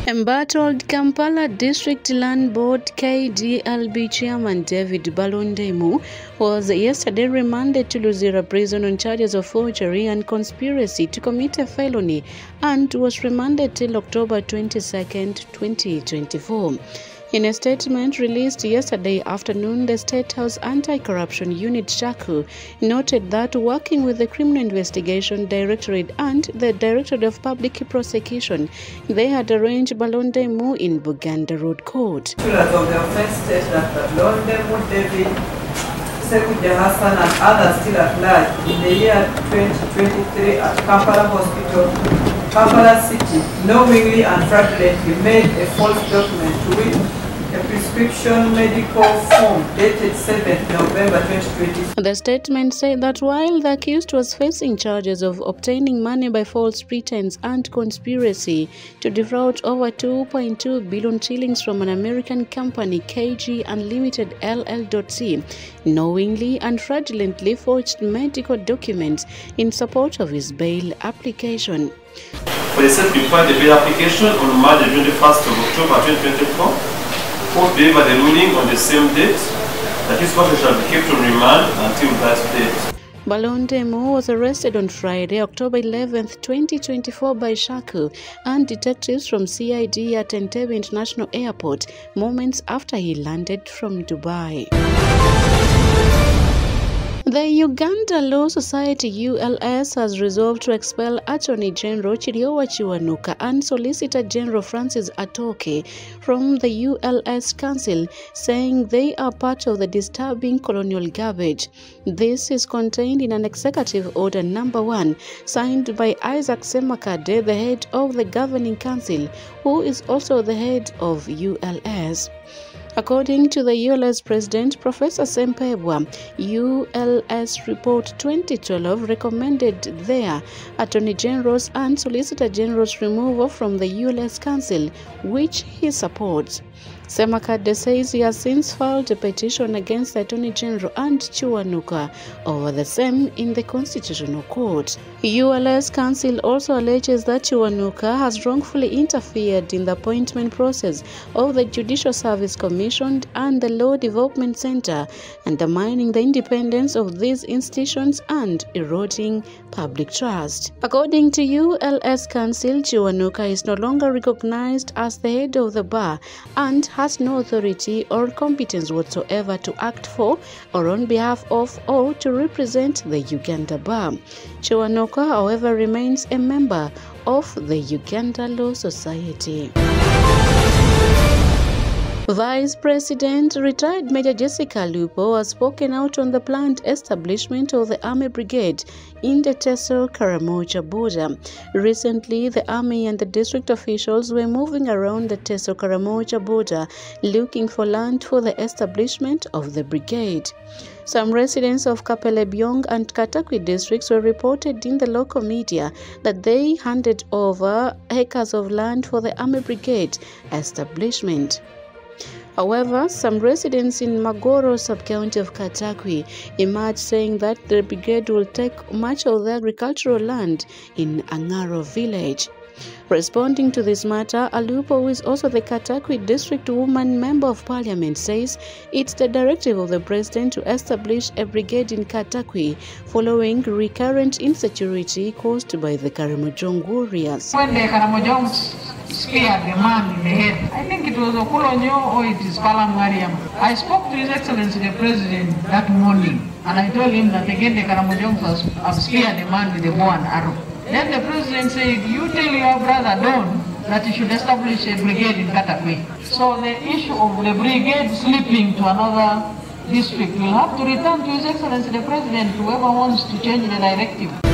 Embattled Kampala District Land Board KDLB Chairman David Balondemu was yesterday remanded to Luzira prison on charges of forgery and conspiracy to commit a felony and was remanded till October 22, 2024. In a statement released yesterday afternoon, the State House Anti-Corruption Unit (SHACU) noted that working with the Criminal Investigation Directorate and the Directorate of Public Prosecution, they had arranged Balondemu in Buganda Road Court. Of the offense state that Balondemu, David, Sekuja Hassan and others still at large in the year 2023 at Kampala Hospital, Kampala City, knowingly and fraudulently made a false document to wit a prescription medical form dated 7th November 2020. The statement said that while the accused was facing charges of obtaining money by false pretense and conspiracy to defraud over 2.2 billion shillings from an American company, KG Unlimited LLC, knowingly and fraudulently forged medical documents in support of his bail application. For said to file the bail application on Monday 21st of October 2024, court delivered the ruling on the same date, that his person shall be kept on remand until that date. Balondemu was arrested on Friday, October 11, 2024 by SHACU and detectives from CID at Entebbe International Airport moments after he landed from Dubai. The Uganda Law Society (ULS) has resolved to expel Attorney General Chiriowa Kiwanuka and Solicitor General Francis Atoke from the ULS Council, saying they are part of the disturbing colonial garbage. This is contained in an Executive Order No. 1, signed by Isaac Semakade, the head of the Governing Council, who is also the head of ULS. According to the ULS President, Professor Sempebwa, ULS Report 2012 recommended their Attorney General's and Solicitor General's removal from the ULS Council, which he supports. Semakade says he has since filed a petition against the Attorney General and Kiwanuka over the same in the Constitutional Court. ULS Council also alleges that Kiwanuka has wrongfully interfered in the appointment process of the Judicial Service Commission and the Law Development Center, undermining the independence of these institutions and eroding public trust. According to ULS Council, Kiwanuka is no longer recognized as the head of the bar and has no authority or competence whatsoever to act for or on behalf of or to represent the Uganda Bar. Kiwanuka, however, remains a member of the Uganda Law Society. Vice President retired Major Jessica Lupo has spoken out on the planned establishment of the Army Brigade in the Teso-Karamoja border. Recently, the Army and the district officials were moving around the Teso-Karamoja border looking for land for the establishment of the brigade. Some residents of Kapelebyong and Katakwi districts were reported in the local media that they handed over acres of land for the Army Brigade establishment. However, some residents in Magoro sub-county of Katakwi emerged saying that the brigade will take much of the agricultural land in Angaro village. Responding to this matter, Alupo, who is also the Katakwi District Woman Member of Parliament, says it's the directive of the President to establish a brigade in Katakwi following recurrent insecurity caused by the Karamojong warriors. When the Karamojongs speared the man in the head, I think it was Okulonyo or it is Palam Mariam. I spoke to His Excellency the President that morning and I told him that again the Karamojongs have speared the man with a bow and arrow. Then the President said, you tell your brother Don that he should establish a brigade in Katakwi. So the issue of the brigade slipping to another district will have to return to His Excellency the President, whoever wants to change the directive.